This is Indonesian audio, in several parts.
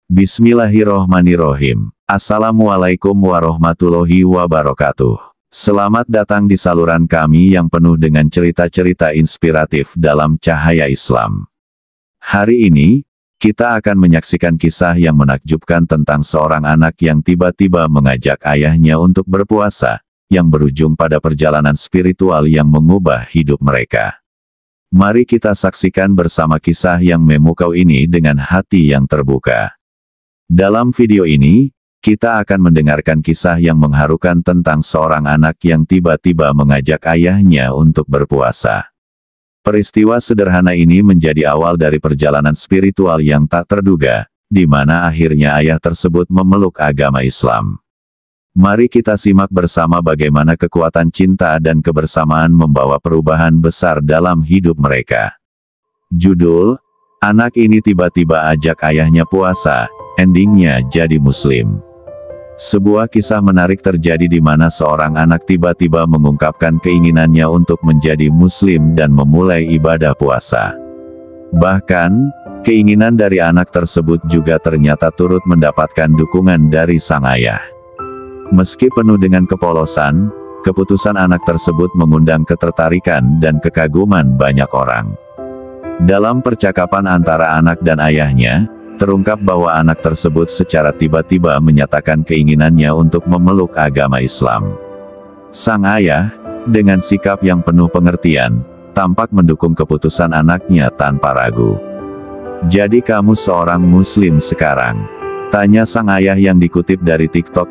Bismillahirrohmanirrohim. Assalamualaikum warahmatullahi wabarakatuh. Selamat datang di saluran kami yang penuh dengan cerita-cerita inspiratif dalam cahaya Islam. Hari ini, kita akan menyaksikan kisah yang menakjubkan tentang seorang anak yang tiba-tiba mengajak ayahnya untuk berpuasa, yang berujung pada perjalanan spiritual yang mengubah hidup mereka. Mari kita saksikan bersama kisah yang memukau ini dengan hati yang terbuka. Dalam video ini, kita akan mendengarkan kisah yang mengharukan tentang seorang anak yang tiba-tiba mengajak ayahnya untuk berpuasa. Peristiwa sederhana ini menjadi awal dari perjalanan spiritual yang tak terduga, di mana akhirnya ayah tersebut memeluk agama Islam. Mari kita simak bersama bagaimana kekuatan cinta dan kebersamaan membawa perubahan besar dalam hidup mereka. Judul, anak ini tiba-tiba ajak ayahnya puasa, endingnya jadi Muslim. Sebuah kisah menarik terjadi di mana seorang anak tiba-tiba mengungkapkan keinginannya untuk menjadi Muslim dan memulai ibadah puasa. Bahkan, keinginan dari anak tersebut juga ternyata turut mendapatkan dukungan dari sang ayah. Meski penuh dengan kepolosan, keputusan anak tersebut mengundang ketertarikan dan kekaguman banyak orang. Dalam percakapan antara anak dan ayahnya, terungkap bahwa anak tersebut secara tiba-tiba menyatakan keinginannya untuk memeluk agama Islam. Sang ayah, dengan sikap yang penuh pengertian, tampak mendukung keputusan anaknya tanpa ragu. "Jadi kamu seorang Muslim sekarang?" tanya sang ayah yang dikutip dari TikTok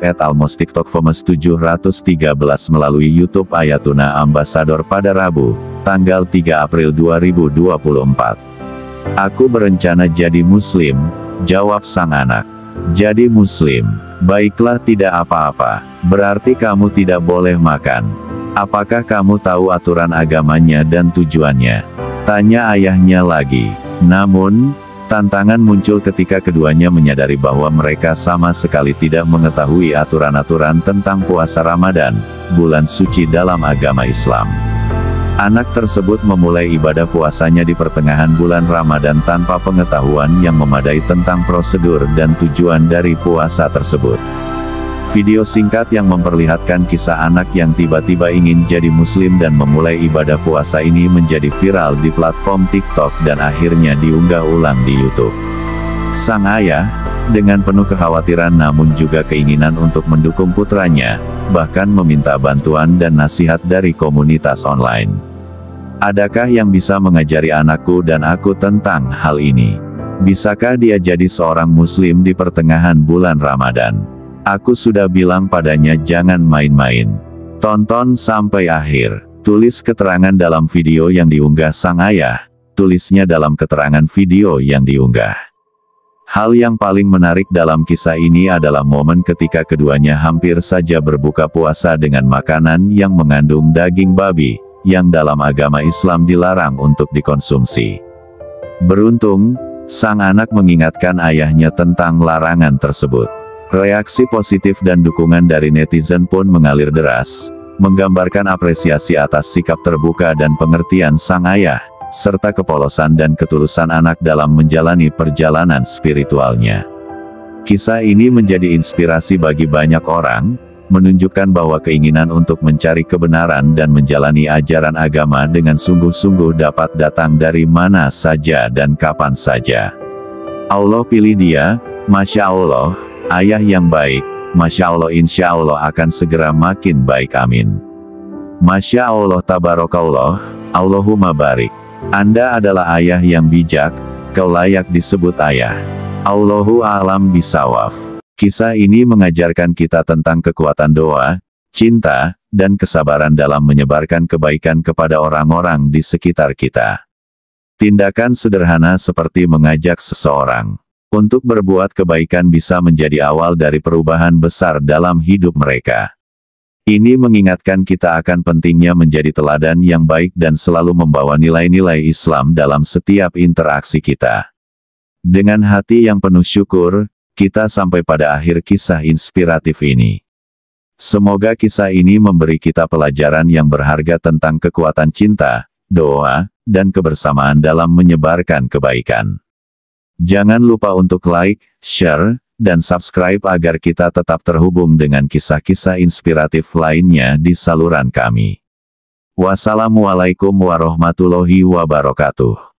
@almos_TikTok_famous713 melalui YouTube Ayatuna Ambassador pada Rabu, tanggal 3 April 2024. "Aku berencana jadi Muslim," jawab sang anak. "Jadi Muslim? Baiklah, tidak apa-apa. Berarti kamu tidak boleh makan. Apakah kamu tahu aturan agamanya dan tujuannya?" tanya ayahnya lagi. Namun, tantangan muncul ketika keduanya menyadari bahwa mereka sama sekali tidak mengetahui aturan-aturan tentang puasa Ramadan, bulan suci dalam agama Islam. Anak tersebut memulai ibadah puasanya di pertengahan bulan Ramadan tanpa pengetahuan yang memadai tentang prosedur dan tujuan dari puasa tersebut. Video singkat yang memperlihatkan kisah anak yang tiba-tiba ingin jadi Muslim dan memulai ibadah puasa ini menjadi viral di platform TikTok dan akhirnya diunggah ulang di YouTube. Sang ayah, dengan penuh kekhawatiran namun juga keinginan untuk mendukung putranya, bahkan meminta bantuan dan nasihat dari komunitas online. "Adakah yang bisa mengajari anakku dan aku tentang hal ini? Bisakah dia jadi seorang Muslim di pertengahan bulan Ramadan? Aku sudah bilang padanya jangan main-main. Tonton sampai akhir," tulis keterangan dalam video yang diunggah sang ayah, tulisnya dalam keterangan video yang diunggah. Hal yang paling menarik dalam kisah ini adalah momen ketika keduanya hampir saja berbuka puasa dengan makanan yang mengandung daging babi, yang dalam agama Islam dilarang untuk dikonsumsi. Beruntung, sang anak mengingatkan ayahnya tentang larangan tersebut. Reaksi positif dan dukungan dari netizen pun mengalir deras, menggambarkan apresiasi atas sikap terbuka dan pengertian sang ayah, serta kepolosan dan ketulusan anak dalam menjalani perjalanan spiritualnya. Kisah ini menjadi inspirasi bagi banyak orang, menunjukkan bahwa keinginan untuk mencari kebenaran dan menjalani ajaran agama dengan sungguh-sungguh dapat datang dari mana saja dan kapan saja. Allah pilih dia, Masya Allah, ayah yang baik, Masya Allah, insya Allah akan segera makin baik, amin. Masya Allah, tabarakallah, Allahumma barik. Anda adalah ayah yang bijak, kau layak disebut ayah. Allahu a'lam bishawab. Kisah ini mengajarkan kita tentang kekuatan doa, cinta, dan kesabaran dalam menyebarkan kebaikan kepada orang-orang di sekitar kita. Tindakan sederhana seperti mengajak seseorang untuk berbuat kebaikan bisa menjadi awal dari perubahan besar dalam hidup mereka. Ini mengingatkan kita akan pentingnya menjadi teladan yang baik dan selalu membawa nilai-nilai Islam dalam setiap interaksi kita. Dengan hati yang penuh syukur, kita sampai pada akhir kisah inspiratif ini. Semoga kisah ini memberi kita pelajaran yang berharga tentang kekuatan cinta, doa, dan kebersamaan dalam menyebarkan kebaikan. Jangan lupa untuk like, share, dan subscribe agar kita tetap terhubung dengan kisah-kisah inspiratif lainnya di saluran kami. Wassalamualaikum warahmatullahi wabarakatuh.